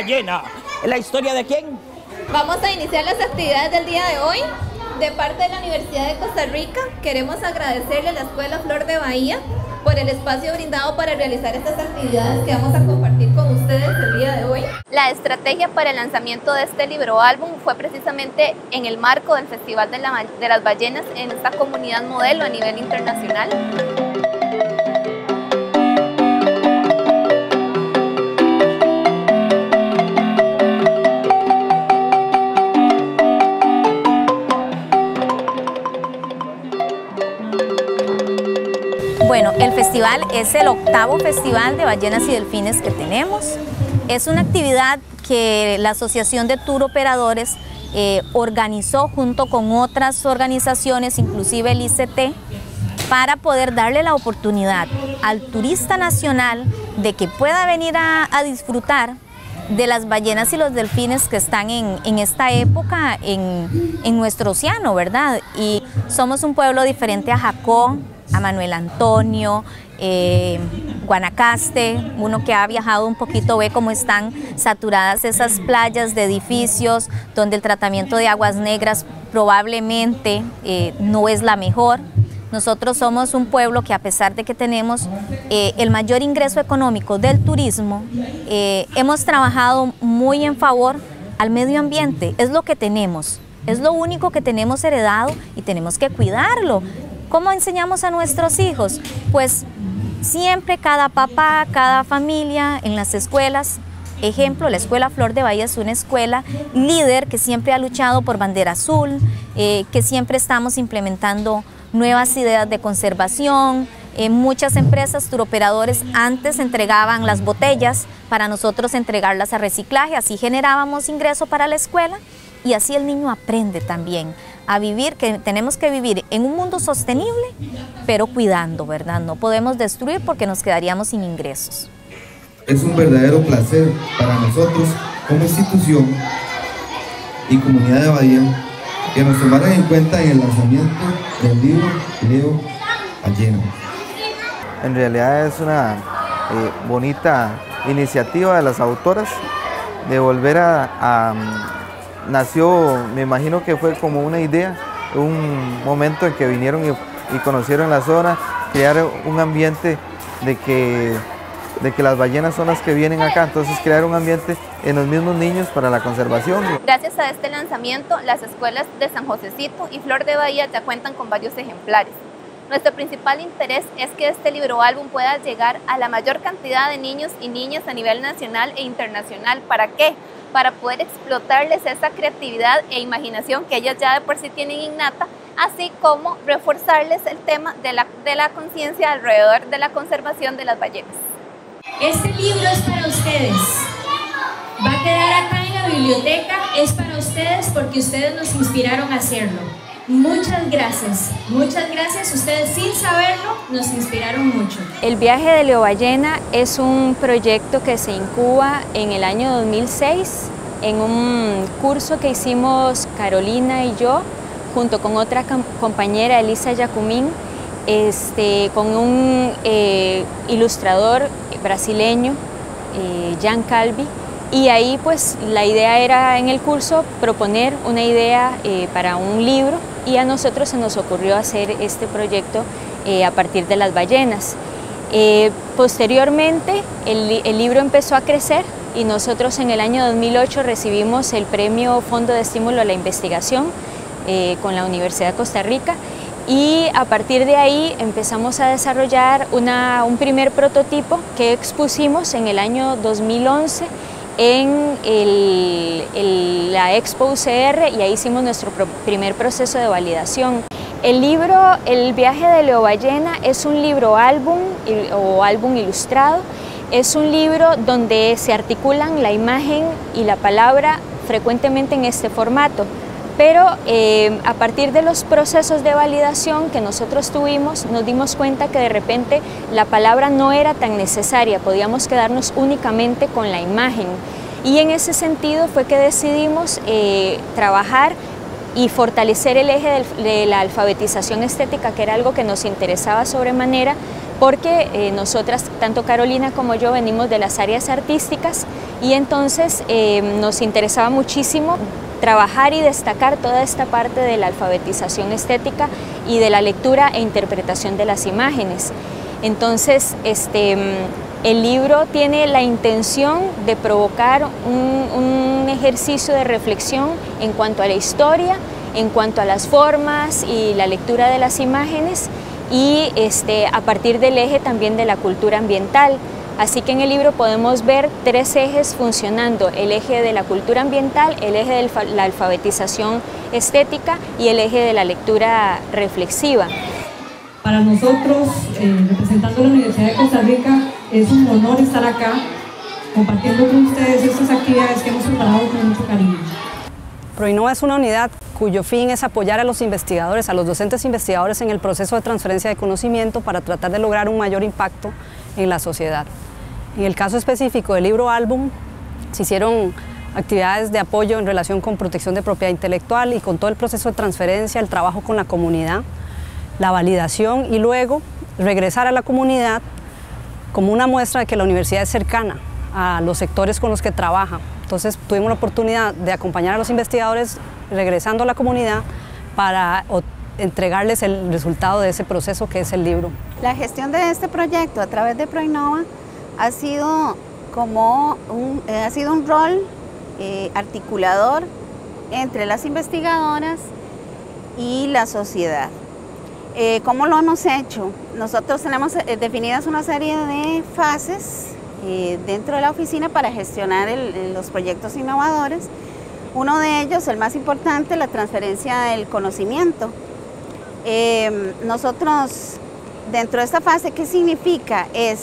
ballena. ¿La historia de quién? Vamos a iniciar las actividades del día de hoy. De parte de la Universidad de Costa Rica, queremos agradecerle a la Escuela Flor de Bahía por el espacio brindado para realizar estas actividades que vamos a compartir con ustedes el día de hoy. La estrategia para el lanzamiento de este libro álbum fue precisamente en el marco del Festival de las Ballenas en esta comunidad modelo a nivel internacional. Bueno, el festival es el 8º festival de ballenas y delfines que tenemos. Es una actividad que la Asociación de Tour Operadores organizó junto con otras organizaciones, inclusive el ICT, para poder darle la oportunidad al turista nacional de que pueda venir a disfrutar de las ballenas y los delfines que están en esta época en nuestro océano, ¿verdad? Y somos un pueblo diferente a Jacó, a Manuel Antonio, Guanacaste. Uno que ha viajado un poquito ve cómo están saturadas esas playas de edificios, donde el tratamiento de aguas negras probablemente no es la mejor. Nosotros somos un pueblo que, a pesar de que tenemos el mayor ingreso económico del turismo, hemos trabajado muy en favor al medio ambiente. Es lo que tenemos, es lo único que tenemos heredado y tenemos que cuidarlo. ¿Cómo enseñamos a nuestros hijos? Pues siempre cada papá, cada familia en las escuelas. Ejemplo, la Escuela Flor de Bahía es una escuela líder que siempre ha luchado por bandera azul, que siempre estamos implementando nuevas ideas de conservación. Muchas empresas turoperadores antes entregaban las botellas para nosotros entregarlas a reciclaje, así generábamos ingreso para la escuela y así el niño aprende también a vivir, que tenemos que vivir en un mundo sostenible, pero cuidando, ¿verdad? No podemos destruir porque nos quedaríamos sin ingresos. Es un verdadero placer para nosotros como institución y comunidad de Bahía que nos tomaran en cuenta en el lanzamiento del libro Leo Ballena. En realidad es una bonita iniciativa de las autoras de volver nació, me imagino que fue como una idea, un momento en que vinieron y conocieron la zona, crear un ambiente de que las ballenas son las que vienen acá, entonces crear un ambiente en los mismos niños para la conservación. Gracias a este lanzamiento, las escuelas de San Josecito y Flor de Bahía ya cuentan con varios ejemplares. Nuestro principal interés es que este libro álbum pueda llegar a la mayor cantidad de niños y niñas a nivel nacional e internacional. ¿Para qué? Para poder explotarles esa creatividad e imaginación que ellas ya de por sí tienen innata, así como reforzarles el tema de la conciencia alrededor de la conservación de las ballenas. Este libro es para ustedes, va a quedar acá en la biblioteca, es para ustedes porque ustedes nos inspiraron a hacerlo. Muchas gracias, ustedes sin saberlo nos inspiraron mucho. El viaje de Leo Ballena es un proyecto que se incuba en el año 2006 en un curso que hicimos Carolina y yo junto con otra compañera, Elisa Yacumín, con un ilustrador brasileño, Jan Calvi, y ahí pues la idea era en el curso proponer una idea para un libro y a nosotros se nos ocurrió hacer este proyecto a partir de las ballenas. Posteriormente el libro empezó a crecer y nosotros en el año 2008 recibimos el premio Fondo de Estímulo a la Investigación con la Universidad de Costa Rica. Y a partir de ahí empezamos a desarrollar un primer prototipo que expusimos en el año 2011 en la Expo UCR y ahí hicimos nuestro primer proceso de validación. El libro El viaje de Leo Ballena es un libro álbum o álbum ilustrado. Es un libro donde se articulan la imagen y la palabra frecuentemente en este formato. Pero a partir de los procesos de validación que nosotros tuvimos, nos dimos cuenta que de repente la palabra no era tan necesaria, podíamos quedarnos únicamente con la imagen. Y en ese sentido fue que decidimos trabajar y fortalecer el eje de la alfabetización estética, que era algo que nos interesaba sobremanera, porque nosotras, tanto Carolina como yo, venimos de las áreas artísticas y entonces nos interesaba muchísimo trabajar y destacar toda esta parte de la alfabetización estética y de la lectura e interpretación de las imágenes. Entonces, el libro tiene la intención de provocar un ejercicio de reflexión en cuanto a la historia, en cuanto a las formas y la lectura de las imágenes y a partir del eje también de la cultura ambiental. Así que en el libro podemos ver 3 ejes funcionando: el eje de la cultura ambiental, el eje de la alfabetización estética y el eje de la lectura reflexiva. Para nosotros, representando a la Universidad de Costa Rica, es un honor estar acá compartiendo con ustedes estas actividades que hemos preparado con mucho cariño. ProInnova es una unidad cuyo fin es apoyar a los investigadores, a los docentes investigadores en el proceso de transferencia de conocimiento para tratar de lograr un mayor impacto en la sociedad. En el caso específico del libro álbum, se hicieron actividades de apoyo en relación con protección de propiedad intelectual y con todo el proceso de transferencia, el trabajo con la comunidad, la validación y luego regresar a la comunidad como una muestra de que la universidad es cercana a los sectores con los que trabaja. Entonces tuvimos la oportunidad de acompañar a los investigadores regresando a la comunidad para entregarles el resultado de ese proceso que es el libro. La gestión de este proyecto a través de ProInnova ha sido un rol articulador entre las investigadoras y la sociedad. ¿Cómo lo hemos hecho? Nosotros tenemos definidas una serie de fases dentro de la oficina para gestionar los proyectos innovadores. Uno de ellos, el más importante, la transferencia del conocimiento. Nosotros, dentro de esta fase, ¿qué significa? Es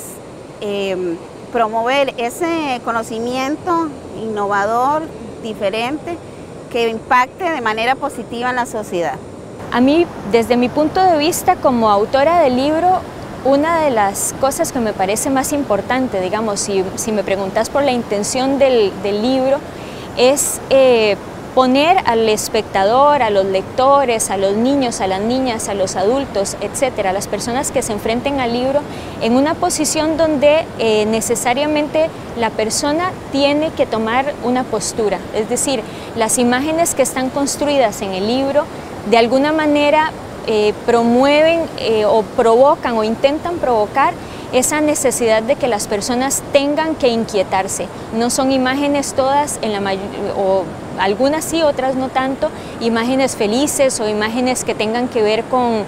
promover ese conocimiento innovador, diferente, que impacte de manera positiva en la sociedad. A mí, desde mi punto de vista como autora del libro, una de las cosas que me parece más importante, digamos, si me preguntas por la intención del libro, es poner al espectador, a los lectores, a los niños, a las niñas, a los adultos, etcétera, a las personas que se enfrenten al libro en una posición donde necesariamente la persona tiene que tomar una postura. Es decir, las imágenes que están construidas en el libro de alguna manera promueven o provocan o intentan provocar esa necesidad de que las personas tengan que inquietarse. No son imágenes todas, o algunas sí, otras no tanto, imágenes felices o imágenes que tengan que ver con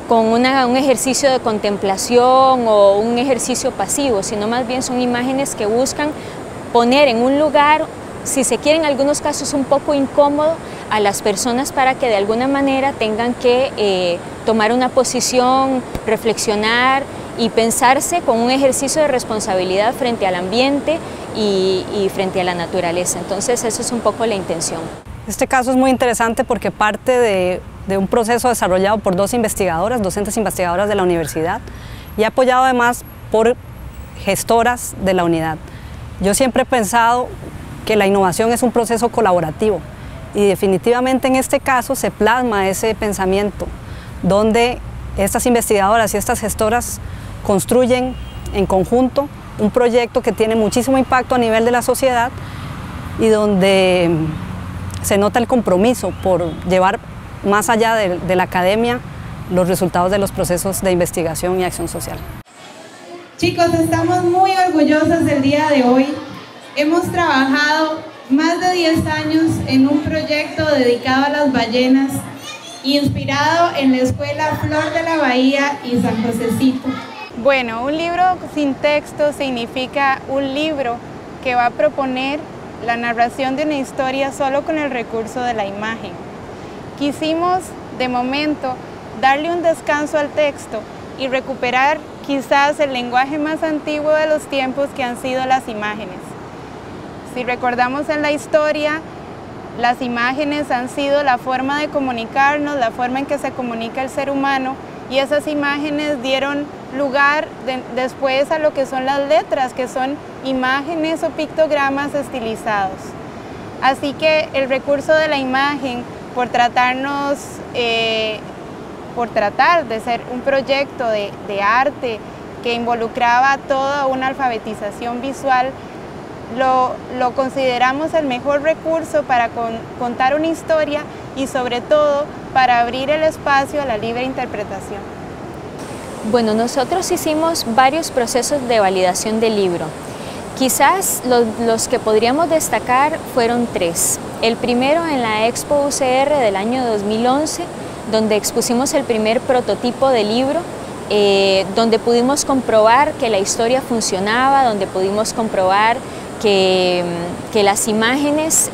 un ejercicio de contemplación o un ejercicio pasivo, sino más bien son imágenes que buscan poner en un lugar, si se quiere en algunos casos un poco incómodo, a las personas para que de alguna manera tengan que tomar una posición, reflexionar y pensarse con un ejercicio de responsabilidad frente al ambiente y frente a la naturaleza. Entonces eso es un poco la intención. Este caso es muy interesante porque parte de un proceso desarrollado por 2 investigadoras, docentes investigadoras de la universidad, y apoyado además por gestoras de la unidad. Yo siempre he pensado que la innovación es un proceso colaborativo y definitivamente en este caso se plasma ese pensamiento donde estas investigadoras y estas gestoras construyen en conjunto un proyecto que tiene muchísimo impacto a nivel de la sociedad y donde se nota el compromiso por llevar más allá de la academia los resultados de los procesos de investigación y acción social. Chicos, estamos muy orgullosos del día de hoy. Hemos trabajado más de 10 años en un proyecto dedicado a las ballenas, inspirado en la Escuela Flor de la Bahía y San Josecito. Bueno, un libro sin texto significa un libro que va a proponer la narración de una historia solo con el recurso de la imagen. Quisimos, de momento, darle un descanso al texto y recuperar quizás el lenguaje más antiguo de los tiempos que han sido las imágenes. Si recordamos en la historia, las imágenes han sido la forma de comunicarnos, la forma en que se comunica el ser humano, y esas imágenes dieron lugar después a lo que son las letras, que son imágenes o pictogramas estilizados. Así que el recurso de la imagen, por tratar de ser un proyecto de arte que involucraba toda una alfabetización visual, lo consideramos el mejor recurso para contar una historia y sobre todo para abrir el espacio a la libre interpretación. Bueno, nosotros hicimos varios procesos de validación del libro. Quizás los que podríamos destacar fueron 3. El primero en la Expo UCR del año 2011, donde expusimos el primer prototipo de libro, donde pudimos comprobar que la historia funcionaba, donde pudimos comprobar que las imágenes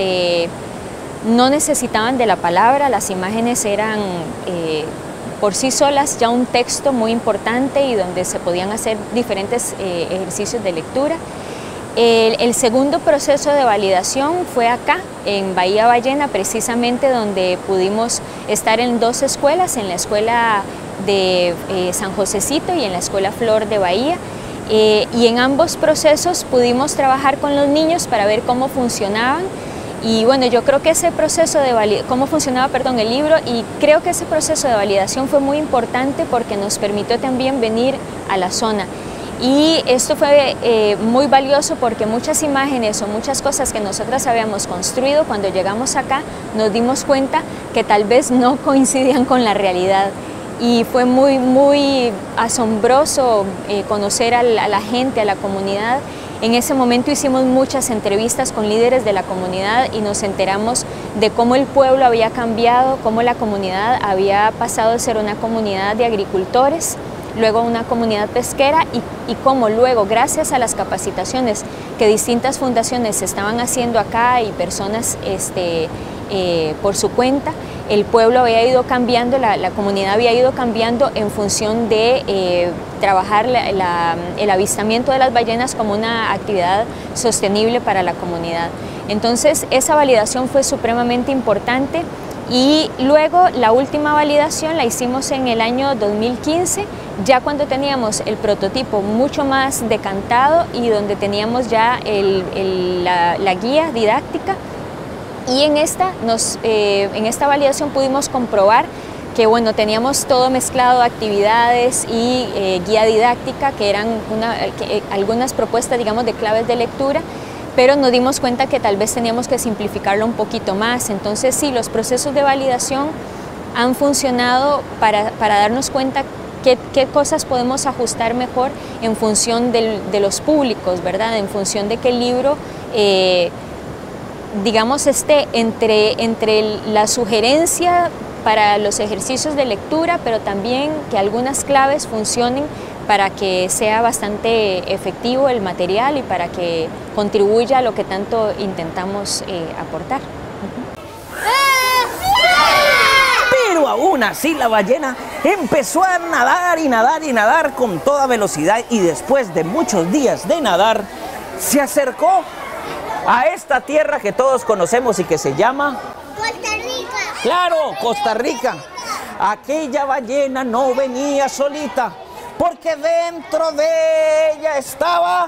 no necesitaban de la palabra, las imágenes eran por sí solas ya un texto muy importante y donde se podían hacer diferentes ejercicios de lectura. El segundo proceso de validación fue acá, en Bahía Ballena, precisamente donde pudimos estar en 2 escuelas, en la escuela de San Josecito y en la escuela Flor de Bahía. Y en ambos procesos pudimos trabajar con los niños para ver cómo funcionaban. Y bueno, yo creo que ese proceso de cómo funcionaba, el libro, y creo que ese proceso de validación fue muy importante porque nos permitió también venir a la zona. Y esto fue muy valioso porque muchas imágenes o muchas cosas que nosotras habíamos construido, cuando llegamos acá nos dimos cuenta que tal vez no coincidían con la realidad. Y fue muy asombroso conocer a la gente, a la comunidad. En ese momento hicimos muchas entrevistas con líderes de la comunidad y nos enteramos de cómo el pueblo había cambiado, cómo la comunidad había pasado de ser una comunidad de agricultores, luego una comunidad pesquera y cómo luego, gracias a las capacitaciones que distintas fundaciones estaban haciendo acá y personas por su cuenta, el pueblo había ido cambiando, la comunidad había ido cambiando en función de trabajar el avistamiento de las ballenas como una actividad sostenible para la comunidad. Entonces esa validación fue supremamente importante y luego la última validación la hicimos en el año 2015, ya cuando teníamos el prototipo mucho más decantado y donde teníamos ya la guía didáctica. Y en esta validación pudimos comprobar que bueno, teníamos todo mezclado, actividades y guía didáctica, que eran algunas propuestas, digamos, de claves de lectura, pero nos dimos cuenta que tal vez teníamos que simplificarlo un poquito más. Entonces sí, los procesos de validación han funcionado para darnos cuenta qué cosas podemos ajustar mejor en función de los públicos, ¿verdad? En función de que el libro digamos, entre la sugerencia para los ejercicios de lectura, pero también que algunas claves funcionen para que sea bastante efectivo el material y para que contribuya a lo que tanto intentamos aportar. Pero aún así la ballena empezó a nadar y nadar y nadar con toda velocidad y después de muchos días de nadar, se acercó a esta tierra que todos conocemos y que se llama Costa Rica. Claro, Costa Rica. Aquella ballena no venía solita, porque dentro de ella estaba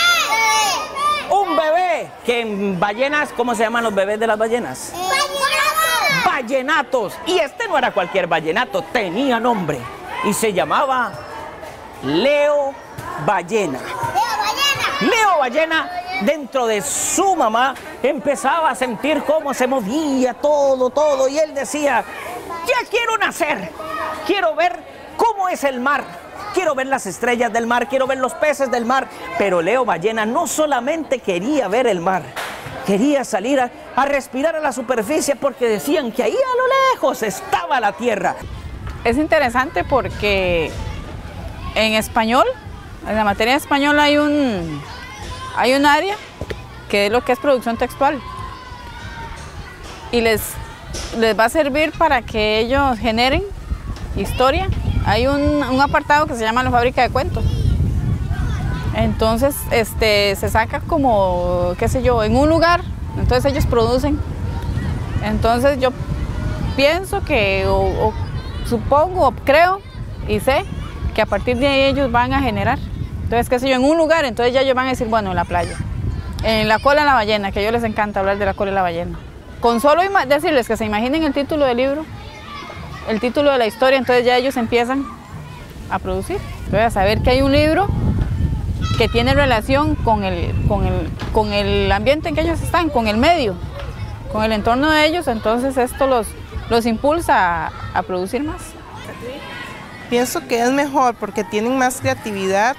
un bebé. Que en ballenas, ¿cómo se llaman los bebés de las ballenas? Ballenatos. Y este no era cualquier ballenato, tenía nombre y se llamaba Leo Ballena. Leo Ballena, dentro de su mamá, empezaba a sentir cómo se movía todo, y él decía: ya quiero nacer, quiero ver cómo es el mar, quiero ver las estrellas del mar, quiero ver los peces del mar. Pero Leo Ballena no solamente quería ver el mar, quería salir a respirar a la superficie, porque decían que ahí a lo lejos estaba la tierra. Es interesante porque en español, en la materia de español hay un área que es lo que es producción textual y les va a servir para que ellos generen historia. Hay un apartado que se llama la fábrica de cuentos. Entonces se saca como, qué sé yo, en un lugar, entonces ellos producen. Entonces yo pienso que, o supongo, o creo y sé que a partir de ahí ellos van a generar. Entonces, qué sé yo, en un lugar, entonces ya ellos van a decir, bueno, en la playa, en la cola de la ballena, que a ellos les encanta hablar de la cola de la ballena. Con solo decirles que se imaginen el título del libro, el título de la historia, entonces ya ellos empiezan a producir. Entonces, a saber que hay un libro que tiene relación con el ambiente en que ellos están, con el medio, con el entorno de ellos, entonces esto los impulsa a producir más. Pienso que es mejor porque tienen más creatividad,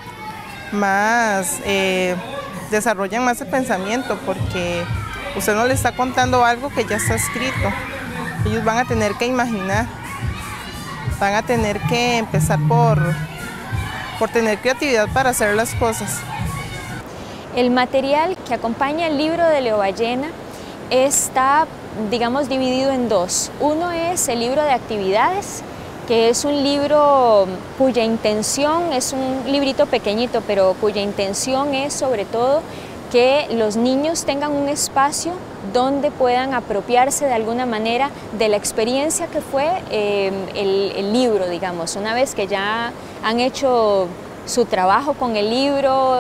desarrollan más el pensamiento, porque usted no le está contando algo que ya está escrito. Ellos van a tener que imaginar, van a tener que empezar por tener creatividad para hacer las cosas. El material que acompaña el libro de Leo Ballena está, digamos, dividido en dos. Uno es el libro de actividades, que es un libro cuya intención, es un librito pequeñito, pero cuya intención es sobre todo que los niños tengan un espacio donde puedan apropiarse de alguna manera de la experiencia que fue el libro, digamos. Una vez que ya han hecho su trabajo con el libro,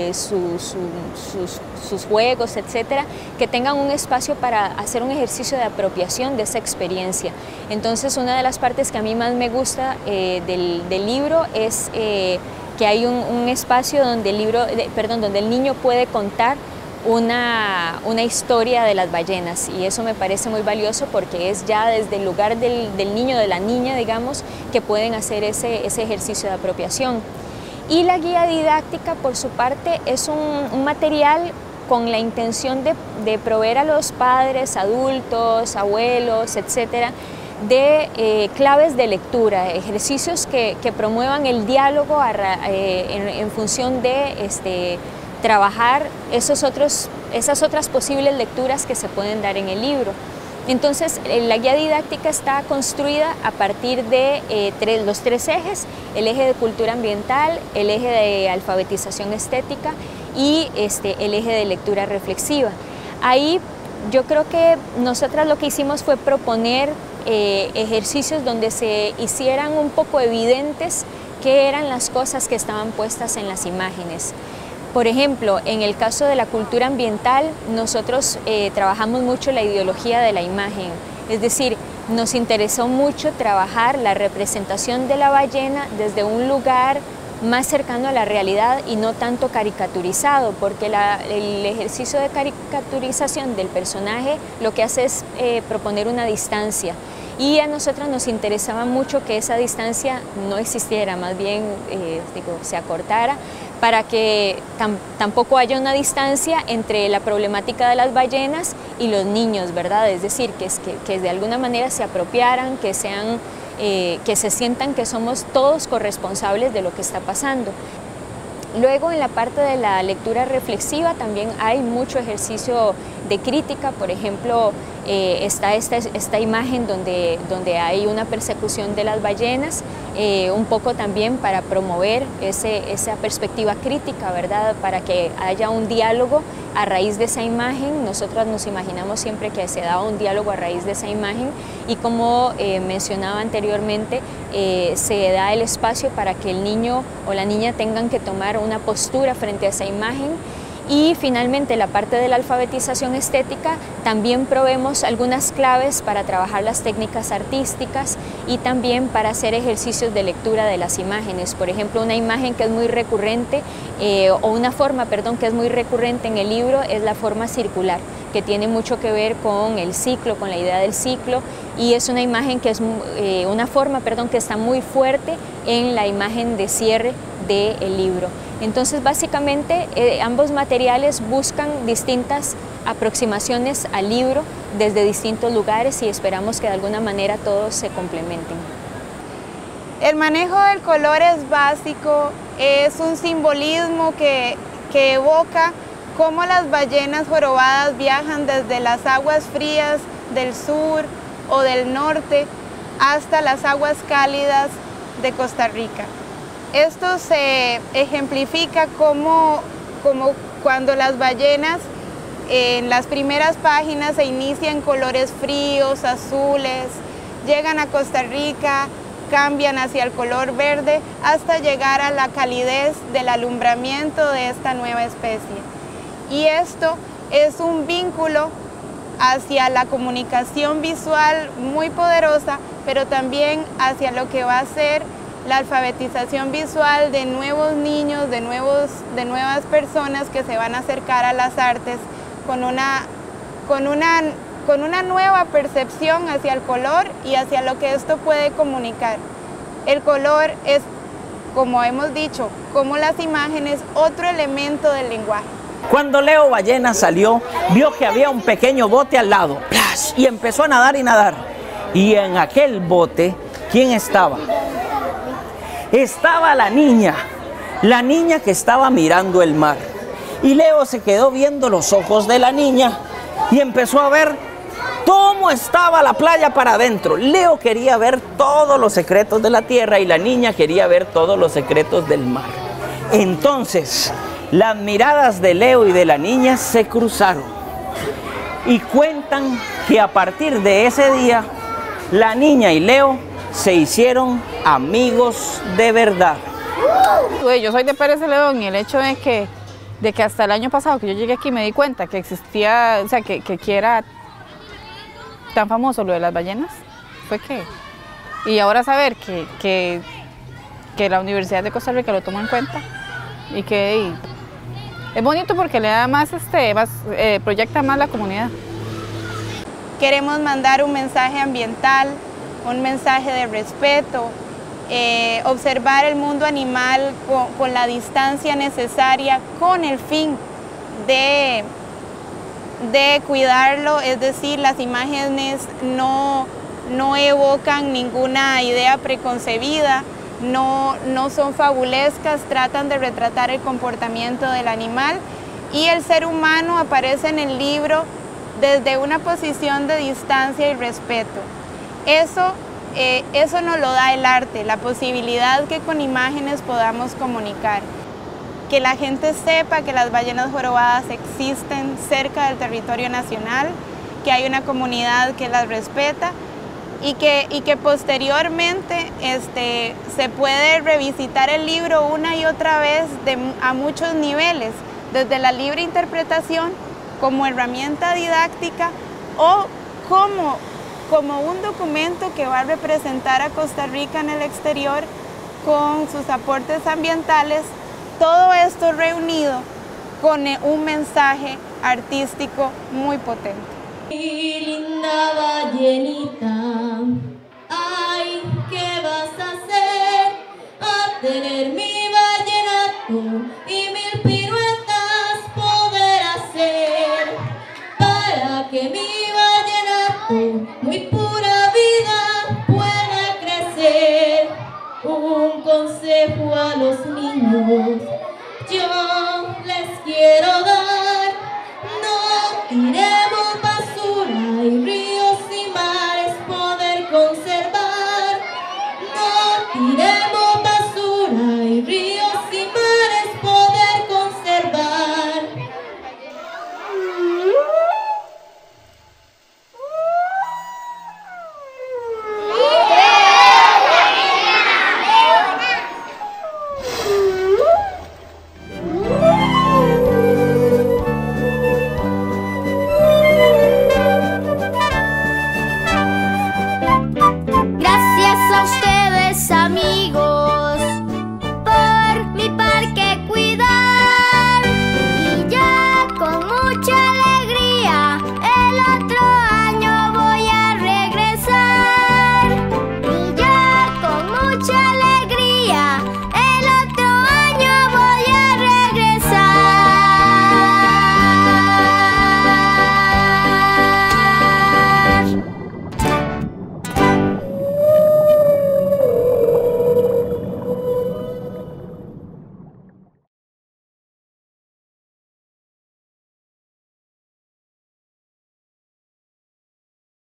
sus juegos, etcétera, que tengan un espacio para hacer un ejercicio de apropiación de esa experiencia. Entonces, una de las partes que a mí más me gusta del libro es que hay un espacio donde el niño puede contar una historia de las ballenas, y eso me parece muy valioso porque es ya desde el lugar del niño, de la niña, digamos, que pueden hacer ese ejercicio de apropiación. Y la guía didáctica, por su parte, es un material con la intención de proveer a los padres, adultos, abuelos, etcétera, de claves de lectura, ejercicios que promuevan el diálogo en función de trabajar esas otras posibles lecturas que se pueden dar en el libro. Entonces, la guía didáctica está construida a partir de los tres ejes: el eje de cultura ambiental, el eje de alfabetización estética y el eje de lectura reflexiva. Ahí yo creo que nosotras lo que hicimos fue proponer ejercicios donde se hicieran un poco evidentes qué eran las cosas que estaban puestas en las imágenes. Por ejemplo, en el caso de la cultura ambiental, nosotros trabajamos mucho la ideología de la imagen, es decir, nos interesó mucho trabajar la representación de la ballena desde un lugar más cercano a la realidad y no tanto caricaturizado, porque el ejercicio de caricaturización del personaje lo que hace es proponer una distancia, y a nosotros nos interesaba mucho que esa distancia no existiera, más bien se acortara, para que tampoco haya una distancia entre la problemática de las ballenas y los niños, ¿verdad? Es decir, que de alguna manera se apropiaran, que se sientan que somos todos corresponsables de lo que está pasando. Luego, en la parte de la lectura reflexiva también hay mucho ejercicio de crítica. Por ejemplo, está esta imagen donde hay una persecución de las ballenas, un poco también para promover esa perspectiva crítica, ¿verdad? Para que haya un diálogo a raíz de esa imagen. Nosotros nos imaginamos siempre que se da un diálogo a raíz de esa imagen, y como mencionaba anteriormente, se da el espacio para que el niño o la niña tengan que tomar una postura frente a esa imagen. Y finalmente, la parte de la alfabetización estética, también proveemos algunas claves para trabajar las técnicas artísticas y también para hacer ejercicios de lectura de las imágenes. Por ejemplo, una imagen que es muy recurrente, o una forma, perdón, que es muy recurrente en el libro es la forma circular, que tiene mucho que ver con el ciclo, con la idea del ciclo, y es una imagen que es una forma, perdón, que está muy fuerte en la imagen de cierre del libro. Entonces, básicamente, ambos materiales buscan distintas aproximaciones al libro desde distintos lugares, y esperamos que de alguna manera todos se complementen. El manejo del color es básico, es un simbolismo que evoca cómo las ballenas jorobadas viajan desde las aguas frías del sur o del norte hasta las aguas cálidas de Costa Rica. Esto se ejemplifica como cuando las ballenas en las primeras páginas se inician colores fríos, azules, llegan a Costa Rica, cambian hacia el color verde hasta llegar a la calidez del alumbramiento de esta nueva especie. Y esto es un vínculo hacia la comunicación visual muy poderosa, pero también hacia lo que va a ser la alfabetización visual de nuevos niños, de nuevas personas que se van a acercar a las artes con una nueva percepción hacia el color y hacia lo que esto puede comunicar. El color es, como hemos dicho, como las imágenes, otro elemento del lenguaje. Cuando Leo Ballena salió, vio que había un pequeño bote al lado, ¡plash! Y empezó a nadar y nadar. Y en aquel bote, ¿quién estaba? Estaba la niña que estaba mirando el mar. Y Leo se quedó viendo los ojos de la niña y empezó a ver cómo estaba la playa para adentro. Leo quería ver todos los secretos de la tierra y la niña quería ver todos los secretos del mar. Entonces, las miradas de Leo y de la niña se cruzaron y cuentan que a partir de ese día, la niña y Leo se hicieron amigos de verdad. Yo soy de Pérez Celedón y el hecho de que hasta el año pasado que yo llegué aquí me di cuenta que existía, o sea, que era tan famoso lo de las ballenas, fue que... Y ahora saber que la Universidad de Costa Rica lo toma en cuenta y que es bonito porque le da proyecta más la comunidad. Queremos mandar un mensaje ambiental, un mensaje de respeto, observar el mundo animal con la distancia necesaria con el fin de cuidarlo, es decir, las imágenes no evocan ninguna idea preconcebida, no son fabulescas, tratan de retratar el comportamiento del animal y el ser humano aparece en el libro desde una posición de distancia y respeto. Eso nos lo da el arte, la posibilidad que con imágenes podamos comunicar. Que la gente sepa que las ballenas jorobadas existen cerca del territorio nacional, que hay una comunidad que las respeta y que posteriormente se puede revisitar el libro una y otra vez a muchos niveles, desde la libre interpretación como herramienta didáctica o como un documento que va a representar a Costa Rica en el exterior con sus aportes ambientales, todo esto reunido con un mensaje artístico muy potente. Linda ballenita, ay, ¿qué vas a hacer? A tener mi vallenato y mil piruetas poder hacer para que mi vallenato, muy pura vida, pueda crecer. Un consejo a los niños yo les quiero dar: no tiremos basura y ríos y mares poder conservar. No tiremos basura y ríos y mares poder conservar. Gracias a ustedes, amigos.